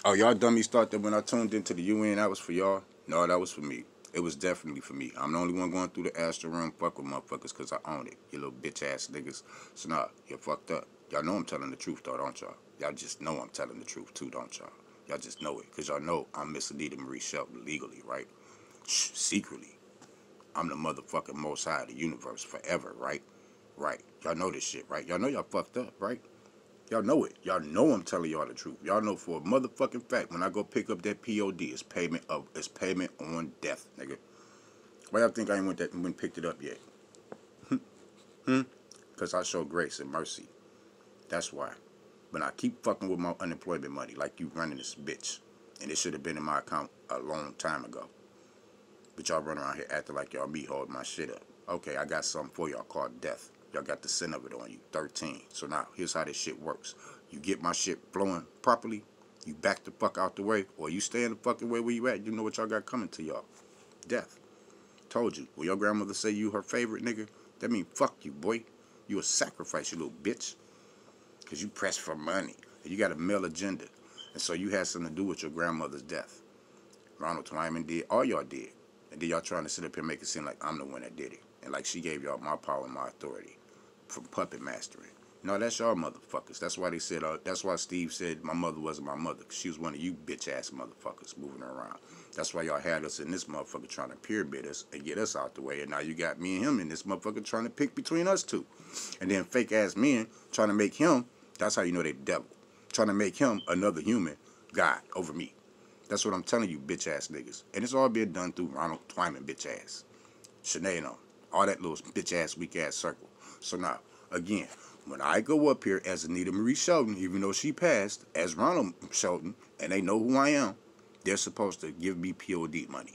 Oh, y'all dummies thought that when I tuned into the UN, that was for y'all? No, that was for me. It was definitely for me. I'm the only one going through the astral realm. Fuck with motherfuckers because I own it. You little bitch ass niggas. So nah, you're fucked up. Y'all know I'm telling the truth though, don't y'all? Y'all just know I'm telling the truth too, don't y'all? Y'all just know it because y'all know I'm Miss Anita Marie Shelton legally, right? Shh, secretly. I'm the motherfucking most high of the universe forever, right? Right. Y'all know this shit, right? Y'all know y'all fucked up, right? Y'all know it. Y'all know I'm telling y'all the truth. Y'all know for a motherfucking fact when I go pick up that POD, it's payment on death, nigga. Why y'all think I ain't went and picked it up yet? Cause I show grace and mercy. That's why. But I keep fucking with my unemployment money like you running this bitch. And it should have been in my account a long time ago. But y'all run around here acting like y'all me holding my shit up. Okay, I got something for y'all called death. Y'all got the sin of it on you. 13. So now, here's how this shit works. You get my shit flowing properly, you back the fuck out the way, or you stay in the fucking way where you at, you know what y'all got coming to y'all. Death. Told you. When your grandmother say you her favorite nigga, that mean fuck you, boy. You a sacrifice, you little bitch. Because you press for money. And you got a male agenda. And so you had something to do with your grandmother's death. Ronald Twyman did. All y'all did. And then y'all trying to sit up here and make it seem like I'm the one that did it. And like she gave y'all my power and my authority from puppet mastering. No, that's y'all motherfuckers. That's why they said, that's why Steve said my mother wasn't my mother. Cause she was one of you bitch ass motherfuckers moving around. That's why y'all had us in this motherfucker trying to pyramid us and get us out the way. And now you got me and him in this motherfucker trying to pick between us two. And then fake ass men trying to make him, that's how you know they the devil. Trying to make him another human God over me. That's what I'm telling you, bitch ass niggas. And it's all being done through Ronald Twyman, bitch ass. Shanae and all that little bitch ass, weak ass circle. So now, again, when I go up here as Anita Marie Shelton, even though she passed, as Ronald Shelton, and they know who I am, they're supposed to give me POD money.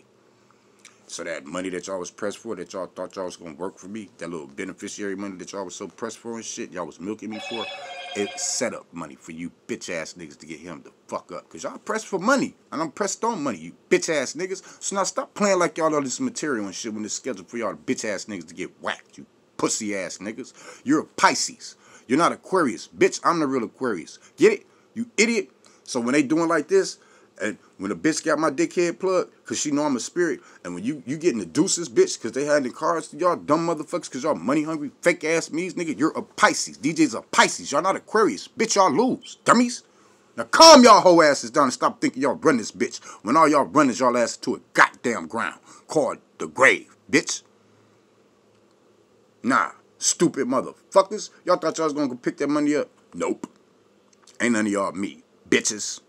So that money that y'all was pressed for, that y'all thought y'all was gonna work for me, that little beneficiary money that y'all was so pressed for and shit, y'all was milking me for, it's set up money for you bitch ass niggas to get him to fuck up. Cause y'all pressed for money, and I'm pressed on money, you bitch ass niggas. So now stop playing like y'all all this material and shit when it's scheduled for y'all bitch ass niggas to get whacked, you pussy ass niggas. You're a Pisces. You're not Aquarius. Bitch, I'm the real Aquarius. Get it? You idiot. So when they doing like this, and when a bitch got my dickhead plugged, cause she know I'm a spirit, and when you getting the deuces, bitch, cause they had the cards to y'all dumb motherfuckers, cause y'all money hungry, fake ass me's, nigga, you're a Pisces. DJ's a Pisces. Y'all not Aquarius. Bitch, y'all lose. Dummies. Now calm y'all whole asses down and stop thinking y'all run this bitch. When all y'all run is y'all asses to a goddamn ground called the grave, bitch. Nah, stupid motherfuckers. Y'all thought y'all was gonna go pick that money up? Nope. Ain't none of y'all me, bitches.